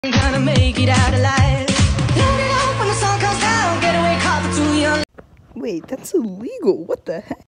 Gonna make it out alive. Load it up when the sun comes down. Get away, call for 2 young. Wait, that's illegal. What the heck?